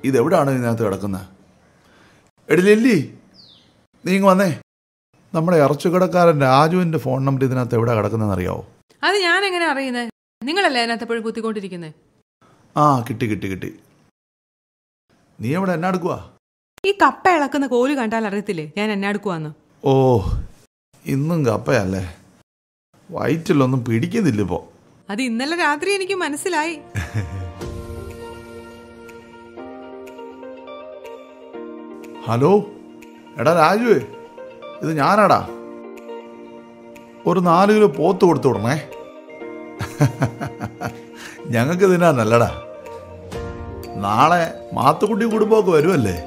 ഇതെവിടാണ് ഇതിനകത്ത് കിടക്കുന്നത്? എടി ലില്ലി, നീ ഇങ്ങ് വന്നേ. നമ്മുടെ ഇറച്ചുകടക്കാരൻ രാജുവിൻ്റെ ഫോൺ നമ്പർ ഇതിനകത്ത് എവിടെ കിടക്കുന്നതെന്ന് അറിയാവോ? അത് ഞാൻ എങ്ങനെ അറിയുന്നത്? നിങ്ങളല്ലേ അതിനകത്ത് എപ്പോഴും കുത്തിക്കൊണ്ടിരിക്കുന്നത്? ആ, കിട്ടി. നീ എവിടെ എന്നാ എടുക്കുവാ? ഈ കപ്പ ഇളക്കുന്ന കോല് കണ്ടാൽ അറിയത്തില്ലേ ഞാൻ എന്നാ എടുക്കുവാന്ന്? ഓ, ഇന്നും കപ്പയല്ലേ? വയറ്റിലൊന്നും പിടിക്കുന്നില്ല ഇപ്പോ. അത് ഇന്നലെ രാത്രി എനിക്ക് മനസ്സിലായി. ഹലോ, എടാ രാജുവേ, ഇത് ഞാനാടാ. ഒരു 4 കിലോ പോത്ത് കൊടുത്തു വിടണേ. ഞങ്ങൾക്ക് ഇതിനാ നല്ലടാ. നാളെ മാത്തുക്കുട്ടി കുടുംബമൊക്കെ വരുമല്ലേ?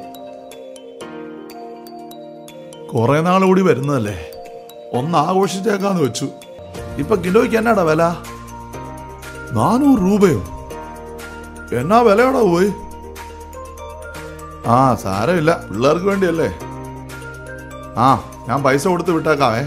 കുറെ നാൾ കൂടി വരുന്നതല്ലേ, ഒന്ന് ആഘോഷിച്ചേക്കാന്ന് വെച്ചു. ഇപ്പൊ കിലോയ്ക്ക് എന്നാടാ വില? 400 രൂപയോ? എന്നാ വിലയോടാ പോയി? ആ, സാരമില്ല, പിള്ളേർക്ക് വേണ്ടിയല്ലേ. ആ, ഞാൻ പൈസ കൊടുത്ത് വിട്ടേക്കാവേ.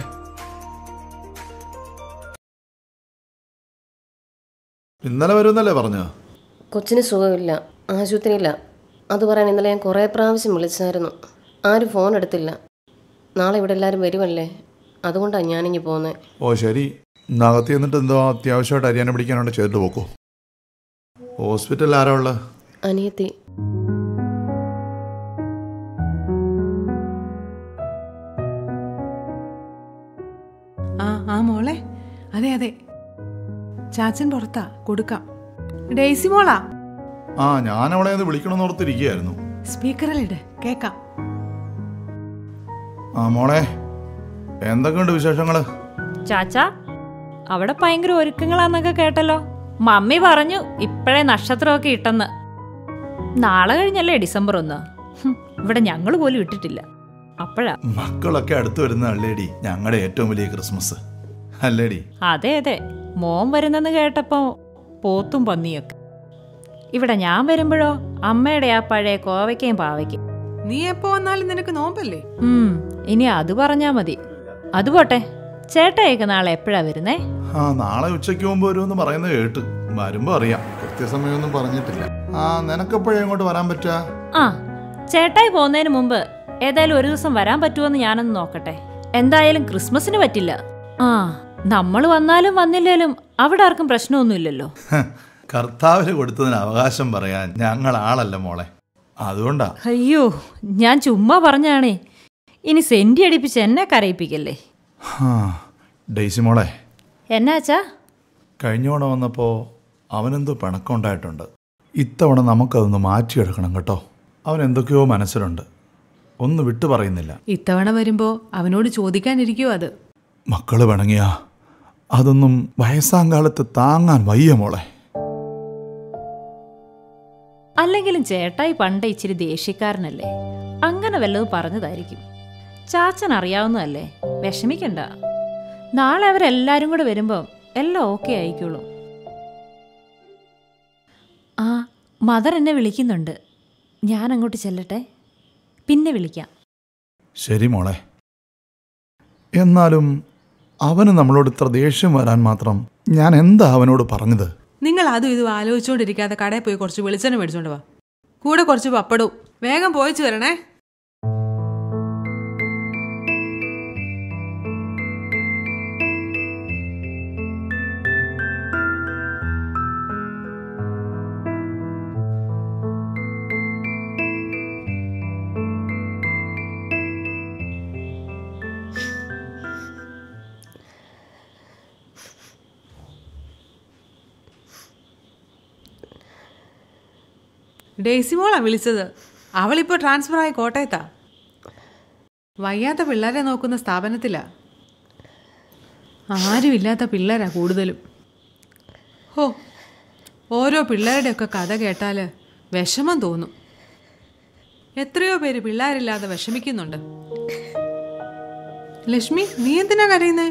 ഇന്നലെ വരുമെന്നല്ലേ പറഞ്ഞു? കൊച്ചിന് സുഖമില്ല, ആശുപത്രിയില്ല. അത് പറയാൻ ഇന്നലെ ഞാൻ കുറേ പ്രാവശ്യം വിളിച്ചായിരുന്നു. ആരും ഫോൺ എടുത്തില്ല. നാളെ ഇവിടെ എല്ലാവരും വരുമല്ലേ, അതുകൊണ്ടാണ് ഞാനിങ്ങി പോകുന്നത്. ഓ ശരി, ഇന്നകത്ത് എന്നിട്ട് എന്തോ അത്യാവശ്യമായിട്ട് അരിയാനെ പിടിക്കാനോണ്ട് ചെയ്തിട്ട് പോക്കോ. ഹോസ്പിറ്റലിൽ ആരാ ഉള്ളത്? അനിയത്തി. ആ മോളെ, അതെ ചാച്ചൻ പുറത്താ, കൊടുക്കാം. ഡെയ്സി മോളാ? ആ, ഞാൻ അവളെ ഒന്ന് വിളിക്കണമെന്ന് ഓർത്തിരിക്കുകയായിരുന്നു. സ്പീക്കറിലിട്, കേക്കാം. ആ മോളെ, എന്തൊക്കെയുണ്ട് വിശേഷങ്ങള്? ചാച്ചാ, അവിടെ ഭയങ്കര ഒരുക്കങ്ങളാന്നൊക്കെ കേട്ടല്ലോ. മമ്മി പറഞ്ഞു ഇപ്പോഴേ നക്ഷത്രമൊക്കെ ഇട്ടെന്ന്. നാളെ കഴിഞ്ഞല്ലേ ഡിസംബർ 1. ഇവിടെ ഞങ്ങൾ പോലും ഇട്ടിട്ടില്ല. അപ്പോഴാ മക്കളൊക്കെ അടുത്ത് വരുന്ന അല്ലേടി ഞങ്ങളുടെ ഏറ്റവും വലിയ ക്രിസ്മസ് അല്ലേടി? അതെ, മോൻ വരുന്നെന്ന് കേട്ടപ്പോ പോത്തും പന്നിയൊക്കെ. ഇവിടെ ഞാൻ വരുമ്പോഴോ അമ്മയുടെ ആ പഴയ കോവയ്ക്കയും പാവയ്ക്കും. നീ എപ്പോ വന്നാലും നിനക്ക് നോമ്പല്ലേ? ഇനി അത് പറഞ്ഞാ മതി. അതുപോട്ടെ, ചേട്ടായിക്ക് നാളെ എപ്പോഴാ വരുന്നേ? ആ, നാളെ ഉച്ചയ്ക്ക് മുമ്പ് വരുമെന്ന് പറയുന്നത് കേട്ട്. വരുമ്പോ അറിയാം, കൃത്യസമയമൊന്നും പറഞ്ഞിട്ടില്ല. ആ, നിനക്കെപ്പോഴേ ഇങ്ങോട്ട് വരാൻ പറ്റുക? ആ, ചേട്ടായി പോകുന്നതിന് മുമ്പ് ഏതായാലും ഒരു ദിവസം വരാൻ പറ്റുമോന്ന് ഞാനൊന്ന് നോക്കട്ടെ. എന്തായാലും ക്രിസ്മസിന് പറ്റില്ല. ആ, നമ്മൾ വന്നാലും വന്നില്ലേലും അവിടെ ആർക്കും പ്രശ്നമൊന്നുമില്ലല്ലോ. കർത്താവിന് കൊടുത്തതിന് അവകാശം പറയാൻ ഞങ്ങൾ ആളല്ല മോളെ, അതുകൊണ്ടാ. അയ്യോ, ഞാൻ ചുമ്മാ പറഞ്ഞാണേ. ഇനി സെന്റി അടിപ്പിച്ച് എന്നെ കരയിപ്പിക്കല്ലേ. ഡെയ്സി മോളെ, എന്നാച്ചാ? കഴിഞ്ഞോടെ വന്നപ്പോ അവനെന്തോ പിണക്കമുണ്ടായിട്ടുണ്ട്. ഇത്തവണ നമുക്കതൊന്ന് മാറ്റിയെടുക്കണം കേട്ടോ. അവൻ എന്തൊക്കെയോ മനസ്സിലുണ്ട്, ഒന്ന് വിട്ടു പറയുന്നില്ല. ഇത്തവണ വരുമ്പോ അവനോട് ചോദിക്കാനിരിക്കുവോ അത്? മക്കള് പിണങ്ങിയാ അതൊന്നും വയസ്സാങ്കാലത്ത് താങ്ങാൻ വയ്യ മോളെ. അല്ലെങ്കിലും ചേട്ടായി പണ്ട് ഇച്ചിരി ദേഷ്യക്കാരനല്ലേ, അങ്ങനെ വല്ലതും പറഞ്ഞതായിരിക്കും. ചാച്ചൻ അറിയാവുന്നതല്ലേ, വിഷമിക്കണ്ട. നാളെ അവരെല്ലാരും കൂടെ വരുമ്പോ എല്ലാം ഓക്കെ ആയിക്കോളും. ആ, മദർ എന്നെ വിളിക്കുന്നുണ്ട്, ഞാൻ അങ്ങോട്ട് ചെല്ലട്ടെ, പിന്നെ വിളിക്കാം. ശരി മോളെ. എന്നാലും അവന് നമ്മളോട് ഇത്ര ദേഷ്യം വരാൻ മാത്രം ഞാൻ എന്താ അവനോട് പറഞ്ഞത്? നിങ്ങൾ അതും ഇതും ആലോചിച്ചുകൊണ്ടിരിക്കാതെ കടയിൽ പോയി കുറച്ച് വെളിച്ചെണ്ണ മേടിച്ചോണ്ട് വാ, കൂടെ കുറച്ച് പപ്പടവും. വേഗം പോയിച്ചു വരണേ. ഡെയ്സി മോളാ വിളിച്ചത്. അവളിപ്പോൾ ട്രാൻസ്ഫറായി കോട്ടയത്താ. വയ്യാത്ത പിള്ളേരെ നോക്കുന്ന സ്ഥാപനത്തിലാ. ആരുമില്ലാത്ത പിള്ളേരാ കൂടുതലും. ഹോ, ഓരോ പിള്ളേരുടെയൊക്കെ കഥ കേട്ടാൽ വിഷമം തോന്നും. എത്രയോ പേര് പിള്ളേരില്ലാതെ വിഷമിക്കുന്നുണ്ട്. ലക്ഷ്മി, നീ എന്തിനാ കരയുന്നേ?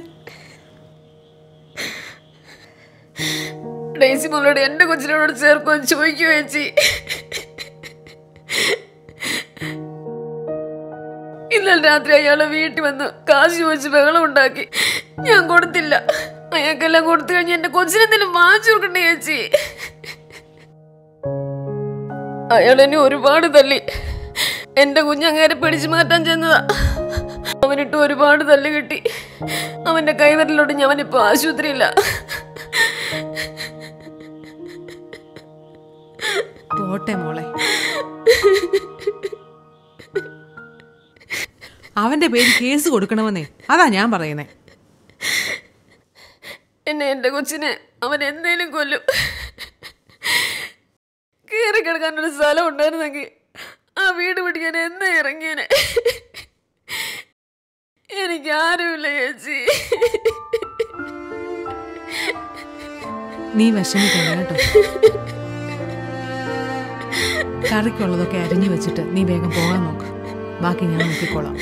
ഡെയ്സി മോളോട് എന്റെ കൊച്ചിനോട് ചേർക്കുമെന്ന് ചോദിക്കുവോ ചേച്ചി? ഇന്നലെ രാത്രി അയാളെ വീട്ടിൽ വന്ന് കാശ് ചോദിച്ച് ബഹളം ഉണ്ടാക്കി. ഞാൻ കൊടുത്തില്ല. അയാൾക്കെല്ലാം കൊടുത്തു കഴിഞ്ഞ് എന്റെ കൊച്ചിനെന്തെങ്കിലും വാങ്ങിച്ചു കൊടുക്കണ്ടേ ചേച്ചി? അയാൾ എന്നെ ഒരുപാട് തല്ലി. എൻ്റെ കുഞ്ഞങ്ങേരെ പിടിച്ചു മാറ്റാൻ ചെന്നതാ. അവനിട്ട് ഒരുപാട് തല്ല് കിട്ടി. അവൻ്റെ കൈവരലോട് അവനിപ്പോ ആശുപത്രിയില്ല. പോട്ടെ മോളെ, അവന്റെ പേര് കേസ് കൊടുക്കണമെന്നേ, അതാ ഞാൻ പറയുന്നേ. എൻ്റെ കൊച്ചിനെ അവൻ എന്തേലും കൊല്ലും. കയറി കിടക്കാനൊരു സ്ഥലം ഉണ്ടായിരുന്നെങ്കിൽ ആ വീട് പിടിക്കാൻ എന്നേ ഇറങ്ങിയനെ. എനിക്ക് ആരുമില്ല ചേച്ചി. നീ വിഷമിക്കണ്ട കേട്ടോ. കറിക്കുള്ളതൊക്കെ അരിഞ്ഞു വെച്ചിട്ട് നീ വേഗം പോകാൻ നോക്ക്. ബാക്കി ഞാൻ നോക്കിക്കോളാം.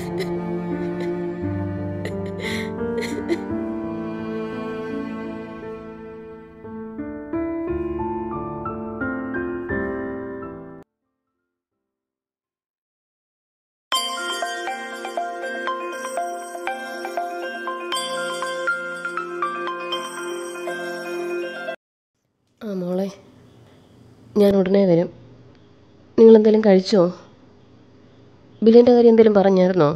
ആ മോളെ, ഞാൻ ഉടനെ വരും. നിങ്ങളെന്തെങ്കിലും കഴിച്ചോ? ബില്ലിൻ്റെ കാര്യം എന്തെങ്കിലും പറഞ്ഞായിരുന്നോ?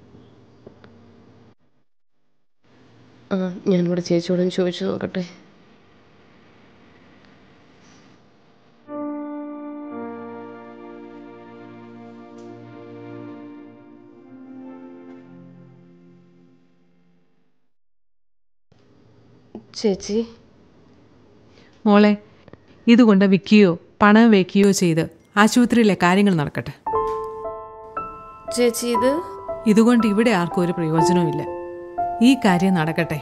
ആ, ഞാനിവിടെ ചേച്ചിയോടൊന്ന് ചോദിച്ചു നോക്കട്ടെ. ചേച്ചി, മോളെ, ഇതുകൊണ്ട് വിൽക്കുകയോ പണം വയ്ക്കുകയോ ചെയ്ത് ആശുപത്രിയിലെ കാര്യങ്ങൾ നടക്കട്ടെ. ചേച്ചി ഇതുകൊണ്ട് ഇവിടെ ആർക്കും ഒരു പ്രയോജനവുമില്ല. ഈ കാര്യം നടക്കട്ടെ.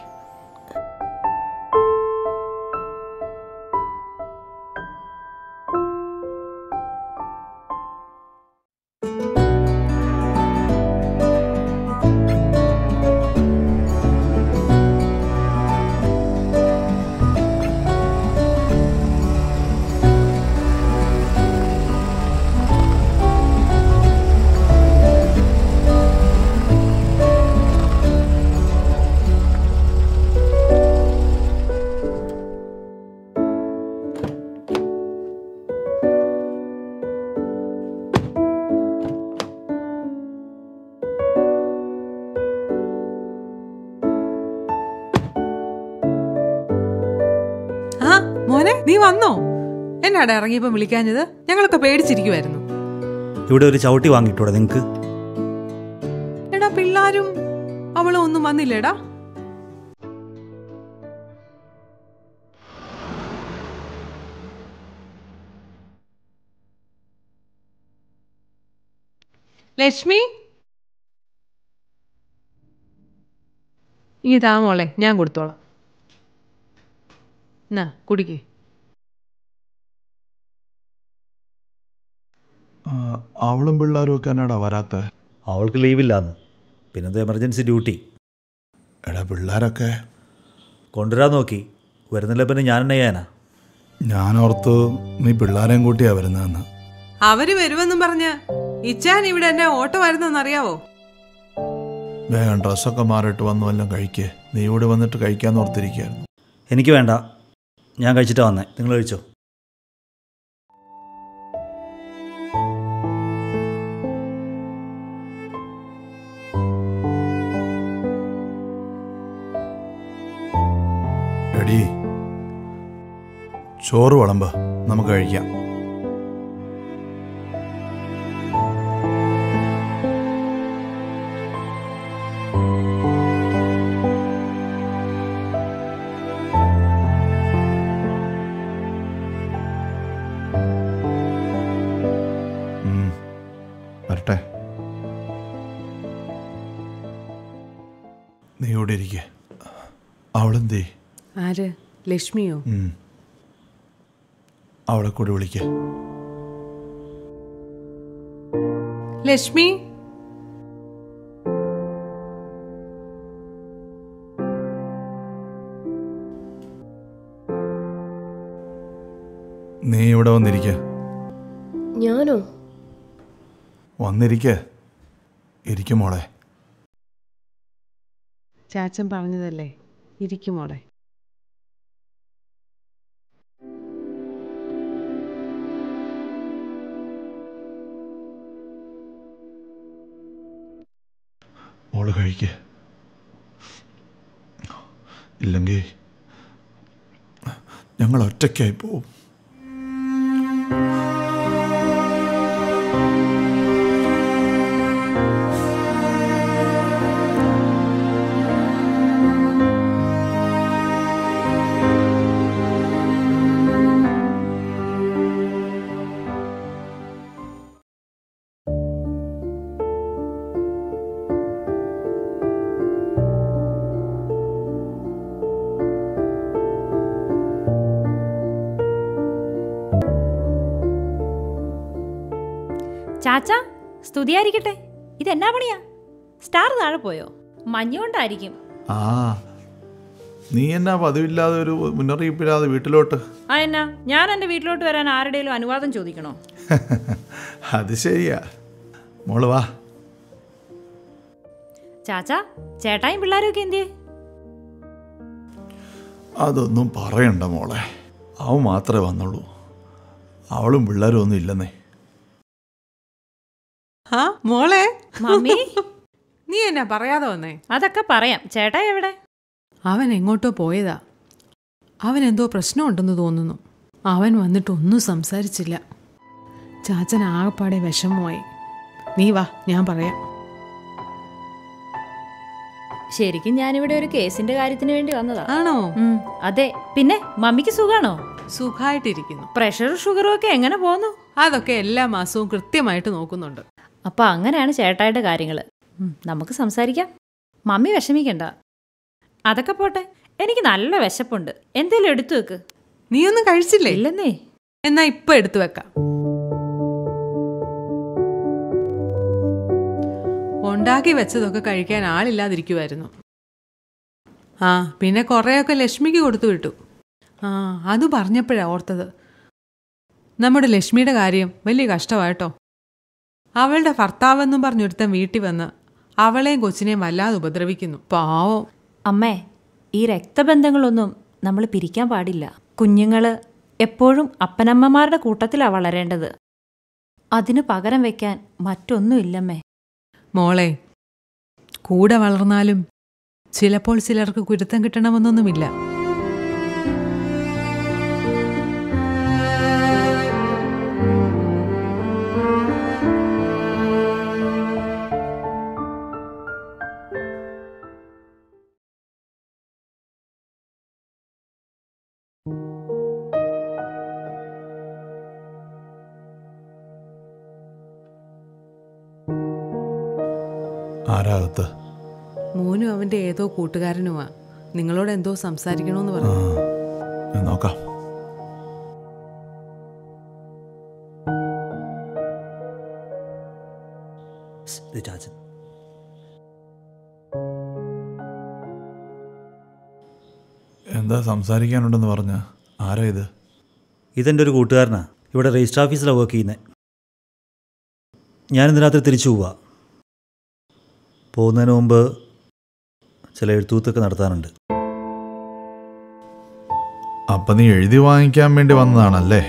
മോനെ, നീ വന്നോ? എന്നാടാ ഇറങ്ങിയപ്പോ വിളിക്കാഞ്ഞത്? ഞങ്ങളൊക്കെ പേടിച്ചിരിക്കുവായിരുന്നു. ഇവിടെ ഒരു ചവിട്ടി വാങ്ങിട്ടൂടെ നിങ്ങക്ക്? എടാ, പിള്ളാരും അവളും ഒന്നും വന്നില്ലേടാ? ലക്ഷ്മി, ഇതാ മോളെ, ഞാൻ കൊടുത്തോളാം. എന്നാ കുടിക്കേ. അവളും പിള്ളേരും ഒക്കെ എന്നാടാ വരാത്ത? അവൾക്ക് ലീവില്ലാന്ന്, പിന്നെന്താ എമർജൻസി ഡ്യൂട്ടി. എടാ, പിള്ളേരൊക്കെ കൊണ്ടുവരാൻ നോക്കി, വരുന്നില്ല. പിന്നെ ഞാൻ എന്നെ ചെയ്യാനാ? ഞാനോർത്ത് നീ പിള്ളേരെയും കൂട്ടിയാ വരുന്നതെന്ന്. അവര് വരുമെന്നും പറഞ്ഞ് ഇച്ചാൻ ഇവിടെ എന്നെ ഓട്ടോ വരുന്നെന്നറിയാവോ? വേഗം ഡ്രസ്സൊക്കെ മാറിയിട്ട് വന്നു വല്ലതും കഴിക്കേ. നീ ഇവിടെ വന്നിട്ട് കഴിക്കാന്ന് ഓർത്തിരിക്കുകയായിരുന്നു. എനിക്ക് വേണ്ട, ഞാൻ കഴിച്ചിട്ടാ വന്നേ. നിങ്ങൾ കഴിച്ചോ? എടീ, ചോറ് വിളമ്പ്, നമുക്ക് കഴിക്കാം. വരട്ടെ, നീ ഇവിടെ ഇരിക്കേ. അവളെന്തേ? ആര്? ലക്ഷ്മിയോ? അവളെ കൂടെ വിളിക്കേ. ലക്ഷ്മി, നീ ഇവിടെ വന്നിരിക്ക. ഞാനോ? വന്നിരിക്ക. ഇരിക്കും മോളെ. ചാച്ചൻ പറഞ്ഞതല്ലേ, ഇരിക്കും മോളെ. മോള് കഴിക്ക്. ഇല്ലെങ്കിൽ ഞങ്ങൾ ഒറ്റയ്ക്കായി പോവും. ചാച്ചാ, സ്തുതിയായിരിക്കട്ടെ. ഇതെന്നാ പണിയാ? സ്റ്റാർ താഴെ പോയോ? മഞ്ഞുകൊണ്ടായിരിക്കും. ആ, നീ എന്നാ പതിവില്ലാതെ ഒരു മുന്നറിയിപ്പില്ലാതെ വീട്ടിലോട്ട്? ആ, എന്നാ ഞാൻ എൻ്റെ വീട്ടിലോട്ട് വരാൻ ആരുടെയും അനുവാദം ചോദിക്കണോ? അത് ശരിയാ. മോള് വാ. ചാച്ചാ, ചേട്ടായും പിള്ളേരും ഒക്കെ എന്തിയേ? അതൊന്നും പറയണ്ട മോളെ, അവൻ മാത്രമേ വന്നുള്ളൂ. അവളും പിള്ളേരും ഒന്നും ഇല്ലെന്നേ. ആ മോളെ, മമ്മി, നീ എന്നാ പറയാതെ വന്നേ? അതൊക്കെ പറയാം. ചേട്ടാ എവിടെ? അവൻ എങ്ങോട്ടോ പോയതാ. അവൻ എന്തോ പ്രശ്നമുണ്ടെന്ന് തോന്നുന്നു. അവൻ വന്നിട്ടൊന്നും സംസാരിച്ചില്ല. ചാച്ചൻ ആകെപ്പാടെ വിഷമമായി. നീ വാ, ഞാൻ പറയാം. ശരിക്കും ഞാനിവിടെ ഒരു കേസിന്റെ കാര്യത്തിന് വേണ്ടി വന്നതാ. ആണോ? അതെ. പിന്നെ മമ്മിക്ക് സുഖാണോ? സുഖമായിട്ടിരിക്കുന്നു. പ്രഷറും ഷുഗറും ഒക്കെ എങ്ങനെ പോന്നു? അതൊക്കെ എല്ലാ മാസവും കൃത്യമായിട്ട് നോക്കുന്നുണ്ട്. അപ്പൊ അങ്ങനെയാണ് ചേട്ടായുടെ കാര്യങ്ങള്. നമുക്ക് സംസാരിക്കാം. മമ്മി വിഷമിക്കണ്ട. അതൊക്കെ പോട്ടെ, എനിക്ക് നല്ല വിശപ്പുണ്ട്. എന്തേലും എടുത്തു വെക്ക്. നീയൊന്നും കഴിച്ചില്ലേ? ഇല്ലെന്നേ. എന്നാ ഇപ്പൊ എടുത്തു വെക്കാം. ഉണ്ടാക്കി വെച്ചതൊക്കെ കഴിക്കാൻ ആളില്ലാതിരിക്കുമായിരുന്നു. ആ, പിന്നെ കുറേയൊക്കെ ലക്ഷ്മിക്ക് കൊടുത്തു വിട്ടു. ആ, അത് പറഞ്ഞപ്പോഴാ ഓർത്തത്. നമ്മുടെ ലക്ഷ്മിയുടെ കാര്യം വലിയ കഷ്ടമായിട്ടോ. അവളുടെ ഭർത്താവെന്നും പറഞ്ഞൊരുത്തൻ വീട്ടിൽ വന്ന് അവളെയും കൊച്ചിനെയും വല്ലാതെ ഉപദ്രവിക്കുന്നു. പാവം. അമ്മേ, ഈ രക്തബന്ധങ്ങളൊന്നും നമ്മൾ പിരിക്കാൻ പാടില്ല. കുഞ്ഞുങ്ങള് എപ്പോഴും അപ്പനമ്മമാരുടെ കൂട്ടത്തിലാണ് വളരേണ്ടത്. അതിന് പകരം വെക്കാൻ മറ്റൊന്നുമില്ലമ്മേ. മോളെ, കൂടെ വളർന്നാലും ചിലപ്പോൾ ചിലർക്ക് കുരുത്തം കിട്ടണമെന്നൊന്നുമില്ല. ആരാകത്ത്? മോനും അവന്റെ ഏതോ കൂട്ടുകാരനുമാ. നിങ്ങളോട് എന്തോ സംസാരിക്കണമെന്ന് പറഞ്ഞു. നോക്കാം. ചാച്ചൻ, എന്താ സംസാരിക്കാനുണ്ടെന്ന് പറഞ്ഞ? ആരാ ഇത്? ഇതെൻ്റെ ഒരു കൂട്ടുകാരനാ. ഇവിടെ രജിസ്റ്റർ ഓഫീസിലാണ് വർക്ക് ചെയ്യുന്നത്. ഞാനിന്ന് രാത്രി തിരിച്ചു പോവാ. പോകുന്നതിന് മുമ്പ് ചില എഴുത്തൂത്തൊക്കെ നടത്താനുണ്ട്. അപ്പം നീ എഴുതി വാങ്ങിക്കാൻ വേണ്ടി വന്നതാണല്ലേ?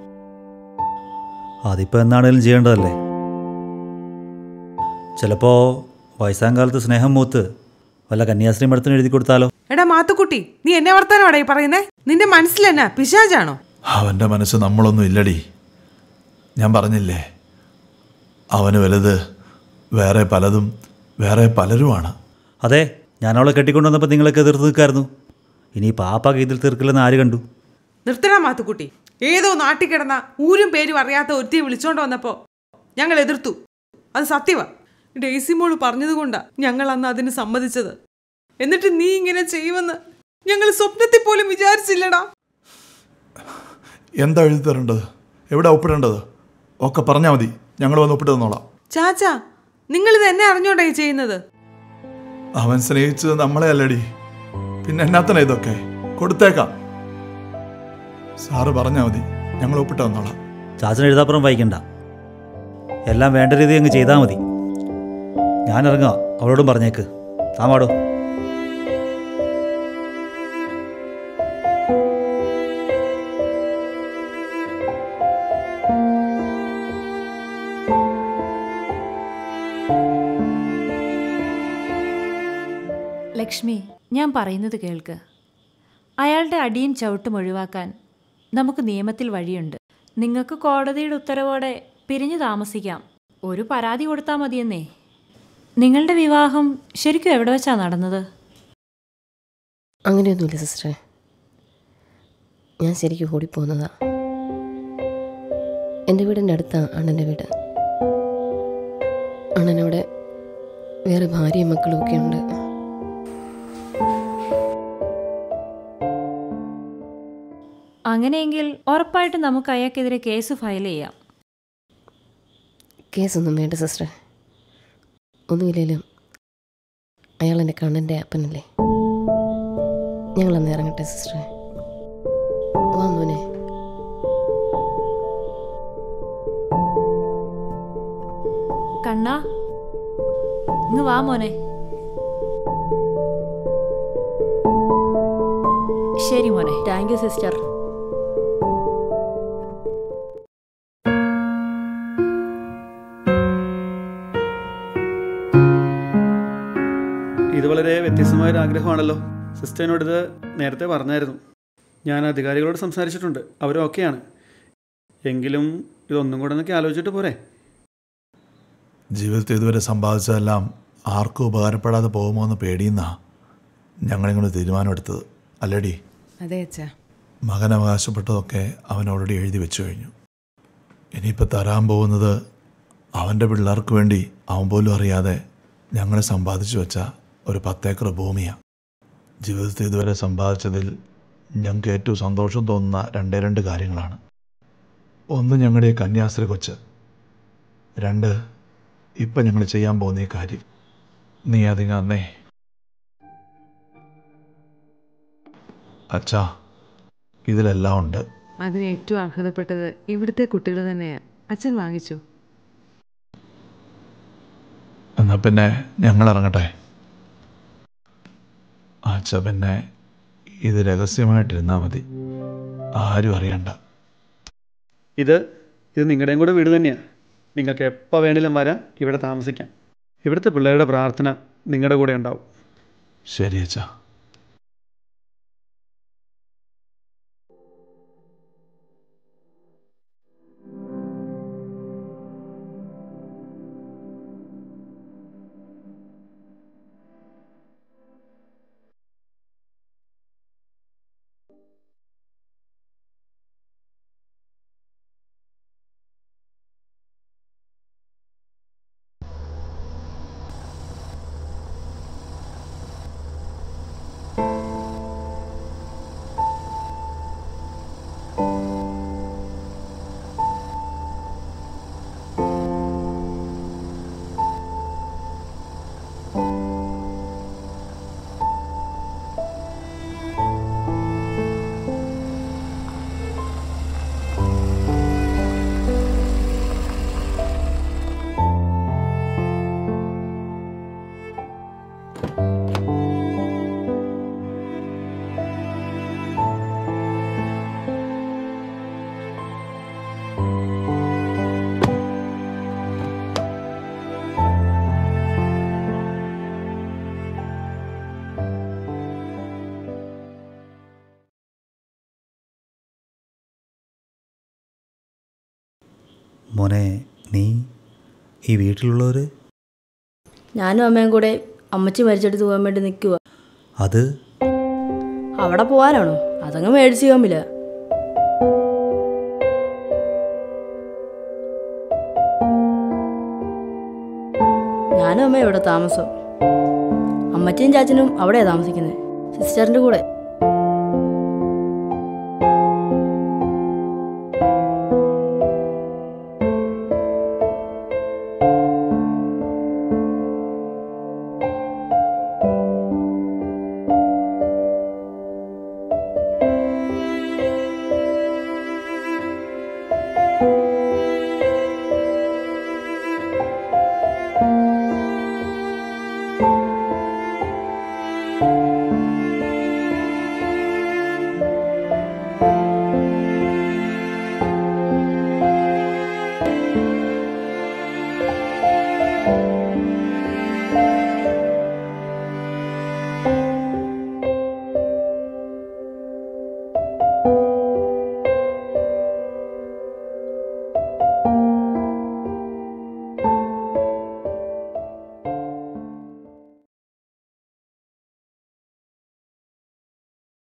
അതിപ്പോൾ എന്നാണേലും ചെയ്യേണ്ടതല്ലേ. ചിലപ്പോൾ വയസ്സാം കാലത്ത് സ്നേഹം മൂത്ത് വല്ല കന്യാസ്ത്രീ മഠത്തിന് എഴുതി കൊടുത്താലോ? എടാ മാത്തുക്കുട്ടി, നീ എന്നെ വർത്താനോടെ പറയുന്നേ? നിന്റെ മനസ്സിലെന്നാ പിശാചാണോ? അവൻ്റെ മനസ്സ് നമ്മളൊന്നും ഇല്ലടി. ഞാൻ പറഞ്ഞില്ലേ, അവന് വലുത് വേറെ പലതും വേറെ പലരുമാണ്. അതെ, ഞാൻ അവളെ കെട്ടിക്കൊണ്ടുവന്നപ്പോൾ നിങ്ങളൊക്കെ എതിർത്ത് നിൽക്കായിരുന്നു. ഇനി പാപ്പാക്ക് ഇതിൽ തീർക്കില്ലെന്ന് ആര് കണ്ടു? നിർത്തടാ മാത്തുക്കുട്ടി. ഏതോ നാട്ടിൽ കിടന്ന ഊരും പേരും അറിയാത്ത ഒരുത്തിയെ വിളിച്ചോണ്ട് വന്നപ്പോൾ ഞങ്ങൾ എതിർത്തു. അത് സത്യവാ. ഡെയ്സിമോള് പറഞ്ഞതുകൊണ്ടാ ഞങ്ങൾ അന്ന് അതിന് സമ്മതിച്ചത്. എന്നിട്ട് നീ ഇങ്ങനെ ചെയ്യുമെന്ന് ഞങ്ങൾ സ്വപ്നത്തിൽ പോലും വിചാരിച്ചില്ലടാ. എന്താ എഴുതി തരേണ്ടത്? എവിടെ ഒപ്പിടേണ്ടത്? ഒക്കെ പറഞ്ഞാൽ മതി, ഞങ്ങൾ വന്ന് ഒപ്പിട്ട് തന്നോളാം. ചാച്ചാ, നിങ്ങളിത് എന്നെ അറിഞ്ഞോണ്ടായി ചെയ്യുന്നത്? അവൻ സ്നേഹിച്ചത് നമ്മളെ അല്ലടി, പിന്നെ എന്നാത്തന്നെ ഇതൊക്കെ? കൊടുത്തേക്കാം. സാറ് പറഞ്ഞാൽ മതി, ഞങ്ങൾ ഒപ്പിട്ട് തന്നോളാം. ചാച്ചൻ എഴുതാപ്പുറം വായിക്കണ്ട. എല്ലാം വേണ്ട രീതി അങ്ങ് ചെയ്താൽ മതി. ഞാനിറങ്ങാം. അവളോടും പറഞ്ഞേക്ക്. താമാടോ. ലക്ഷ്മി, ഞാൻ പറയുന്നത് കേൾക്ക്. അയാളുടെ അടിയും ചവിട്ടും ഒഴിവാക്കാൻ നമുക്ക് നിയമത്തിൽ വഴിയുണ്ട്. നിങ്ങൾക്ക് കോടതിയുടെ ഉത്തരവോടെ പിരിഞ്ഞു താമസിക്കാം. ഒരു പരാതി കൊടുത്താൽ മതിയെന്നേ. നിങ്ങളുടെ വിവാഹം ശരിക്കും എവിടെ വെച്ചാണ് നടന്നത്? അങ്ങനെയൊന്നുമില്ല സിസ്റ്ററെ, ഞാൻ ശരിക്കും ഓടിപ്പോന്നതാ. എൻ്റെ വീടിൻ്റെ അടുത്താണ് അണ്ണൻ്റെ വീട്. അണ്ണനവിടെ വേറെ ഭാര്യയും മക്കളും ഒക്കെ ഉണ്ട്. അങ്ങനെയെങ്കിൽ ഉറപ്പായിട്ടും നമുക്ക് അയാൾക്കെതിരെ കേസ് ഫയൽ ചെയ്യാം. കേസൊന്നും വേണ്ട സിസ്റ്ററെ. ഒന്നുമില്ലേലും അയാൾ എൻ്റെ കണ്ണൻ്റെ അപ്പനല്ലേ. ഞങ്ങളന്ന് ഇറങ്ങട്ടെ സിസ്റ്ററെ. വാ മോനെ. കണ്ണാ, ഇങ്ങ് വാ മോനെ. ശരി മോനെ. Thank you sister. ഇത് വളരെ വ്യത്യസ്തമായൊരു ആഗ്രഹമാണല്ലോ. സിസ്റ്ററിനോട് ഇത് നേരത്തെ പറഞ്ഞായിരുന്നു. ഞാൻ അധികാരികളോട് സംസാരിച്ചിട്ടുണ്ട്, അവരും ഓക്കെയാണ്. എങ്കിലും ഇതൊന്നും കൂടെ എന്നൊക്കെ ആലോചിച്ചിട്ട് പോരെ? ജീവിതത്തിൽ ഇതുവരെ സമ്പാദിച്ചതെല്ലാം ആർക്കും ഉപകാരപ്പെടാതെ പോകുമോ എന്ന് പേടിയുന്നാ ഞങ്ങളിങ്ങനെ തീരുമാനമെടുത്തത്, അല്ലേടി? അതെ അച്ഛാ. മകൻ അവകാശപ്പെട്ടതൊക്കെ അവൻ ഓൾറെഡി എഴുതി വെച്ചു കഴിഞ്ഞു. ഇനിയിപ്പോൾ തരാൻ പോകുന്നത് അവൻ്റെ പിള്ളേർക്ക് വേണ്ടി അവൻ പോലും അറിയാതെ ഞങ്ങളെ സമ്പാദിച്ചു വെച്ച ഒരു 10 ഏക്കർ ഭൂമിയാണ്. ജീവിതത്തിൽ ഇതുവരെ സമ്പാദിച്ചതിൽ ഞങ്ങൾക്ക് ഏറ്റവും സന്തോഷം തോന്നുന്ന 2 കാര്യങ്ങളാണ്. ഒന്ന്, ഞങ്ങളുടെ കന്യാസ്ത്രീ കൊച്ച്. 2, ഇപ്പം ഞങ്ങൾ ചെയ്യാൻ പോകുന്ന ഈ കാര്യം. നീ അതിങ്ങന്നേ. അച്ഛാ, ഇതിലെല്ലാം ഉണ്ട്. അതിന് ഏറ്റവും അർഹതപ്പെട്ടത് ഇവിടുത്തെ കുട്ടികൾ തന്നെയാണ്. അച്ഛൻ വാങ്ങിച്ചു. എന്നാൽ പിന്നെ ഞങ്ങൾ ഇറങ്ങട്ടെ. അച്ഛ, പിന്നെ ഇത് രഹസ്യമായിട്ടിരുന്നാൽ മതി, ആരും അറിയണ്ട. ഇത് നിങ്ങളുടെയും കൂടെ വീട് തന്നെയാണ്. നിങ്ങൾക്ക് എപ്പോൾ വേണേലും വരാം, ഇവിടെ താമസിക്കാം. ഇവിടുത്തെ പിള്ളേരുടെ പ്രാർത്ഥന നിങ്ങളുടെ കൂടെ ഉണ്ടാവും. ശരി അച്ഛാ. മോനെ, നീ ഈ വീട്ടിലുള്ളവർ? ഞാനും അമ്മയും കൂടെ അമ്മച്ചി മരിച്ചെടുത്ത് പോകാൻ വേണ്ടി നിൽക്കുക. അത് അവിടെ പോകാനാണോ? അതങ്ങ് മേടിച്ച് പോകാമില്ല. ഞാനും അമ്മയും ഇവിടെ താമസം. അമ്മച്ചിയും ചാച്ചനും അവിടെയാണ് താമസിക്കുന്നത്, സിസ്റ്ററിൻ്റെ കൂടെ.